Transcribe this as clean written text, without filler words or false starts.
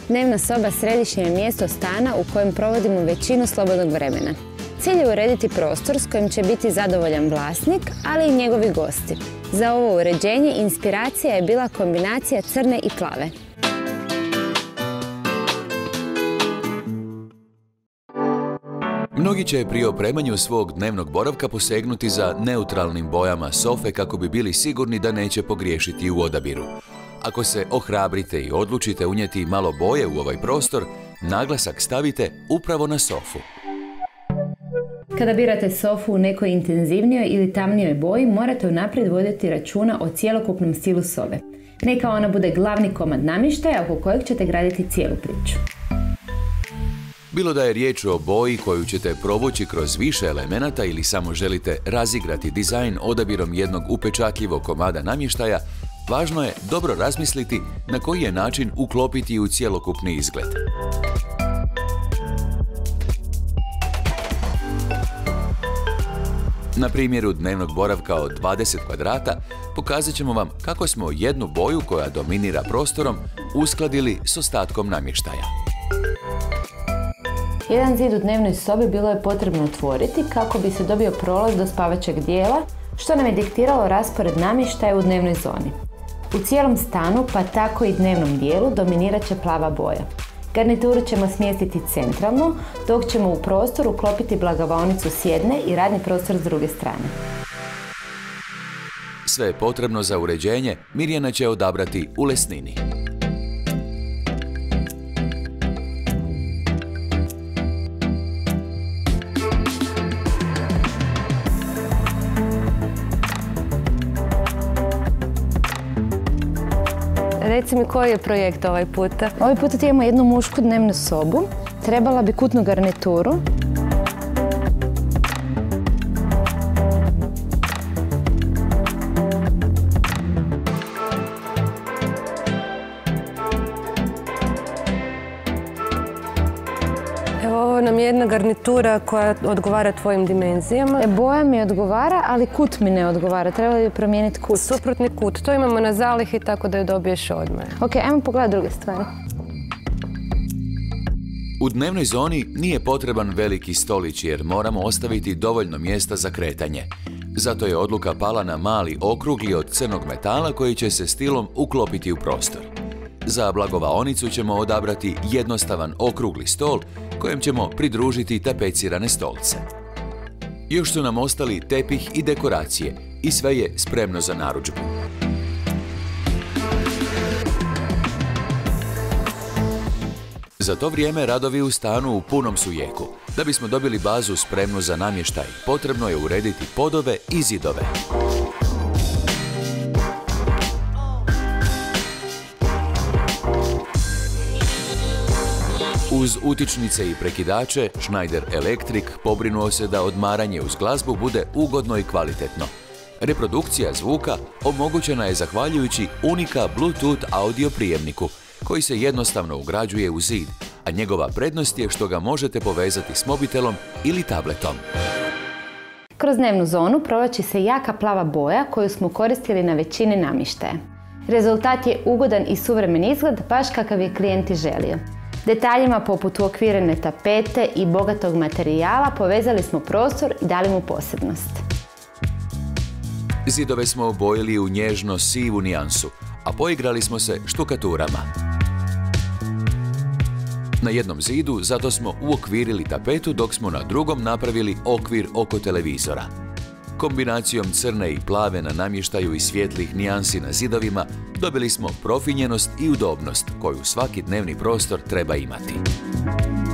Dnevna soba središnje je mjesto stana u kojem provodimo većinu slobodnog vremena. Cilj je urediti prostor s kojim će biti zadovoljan vlasnik, ali i njegovi gosti. Za ovo uređenje inspiracija je bila kombinacija crne i plave. Mnogi će pri opremanju svog dnevnog boravka posegnuti za neutralnim bojama sofe kako bi bili sigurni da neće pogriješiti u odabiru. Ako se ohrabrite i odlučite unijeti malo boje u ovaj prostor, naglasak stavite upravo na sofu. Kada birate sofu u nekoj intenzivnijoj ili tamnijoj boji, morate unaprijed voditi računa o cjelokupnom stilu sobe. Neka ona bude glavni komad namještaja oko kojeg ćete graditi cijelu priču. Bilo da je riječ o boji koju ćete provući kroz više elemenata ili samo želite razigrati dizajn odabirom jednog upečatljivog komada namještaja, važno je dobro razmisliti na koji je način uklopiti u cjelokupni izgled. Na primjeru dnevnog boravka od 20 kvadrata pokazat ćemo vam kako smo jednu boju koja dominira prostorom uskladili s ostatkom namještaja. Jedan zid u dnevnoj sobi bilo je potrebno otvoriti kako bi se dobio prolaz do spavaćeg dijela, što nam je diktiralo raspored namještaja u dnevnoj zoni. U cijelom stanu, pa tako i dnevnom dijelu, dominirat će plava boja. Garnituru ćemo smjestiti centralno, dok ćemo u prostor uklopiti blagavaonicu s jedne i radni prostor s druge strane. Sve je potrebno za uređenje Mirjana će odabrati u lesnini. Reci mi koji je projekt ovaj puta? Ovaj puta imamo jednu mušku dnevnu sobu. Trebala bi kutnu garnituru. Evo, ovo nam je jedna garnitura koja odgovara tvojim dimenzijama. Boja mi odgovara, ali kut mi ne odgovara. Trebali bi promijeniti kut. Suprotni kut. To imamo na zalihi tako da ju dobiješ odmah. Ok, ajmo pogledati druge stvari. U dnevnoj zoni nije potreban veliki stolić jer moramo ostaviti dovoljno mjesta za kretanje. Zato je odluka pala na mali okrugli od crnog metala koji će se stilom uklopiti u prostor. Za blagovaonicu ćemo odabrati jednostavan okrugli stol kojem ćemo pridružiti tapecirane stolce. Još su nam ostali tepih i dekoracije i sve je spremno za narudžbu. Za to vrijeme radovi u stanu u punom su jeku. Da bismo dobili bazu spremnu za namještaj, potrebno je urediti podove i zidove. Uz utičnice i prekidače, Schneider Electric pobrinuo se da odmaranje uz glazbu bude ugodno i kvalitetno. Reprodukcija zvuka omogućena je zahvaljujući Unica Bluetooth audio prijemniku, koji se jednostavno ugrađuje u zid, a njegova prednost je što ga možete povezati s mobitelom ili tabletom. Kroz dnevnu zonu provlači se jaka plava boja koju smo koristili na većini namještaja. Rezultat je ugodan i suvremen izgled, baš kakav je klijent i želio. Detaljima poput uokvirene tapete i bogatog materijala povezali smo prostor i dali mu posebnost. Zidove smo obojili u nježno sivu nijansu, a poigrali smo se štukaturama. Na jednom zidu zato smo uokvirili tapetu dok smo na drugom napravili okvir oko televizora. Kombinacijom crne i plave na namještaju i svjetlih nijansi na zidovima dobili smo profinjenost i udobnost koju svaki dnevni prostor treba imati.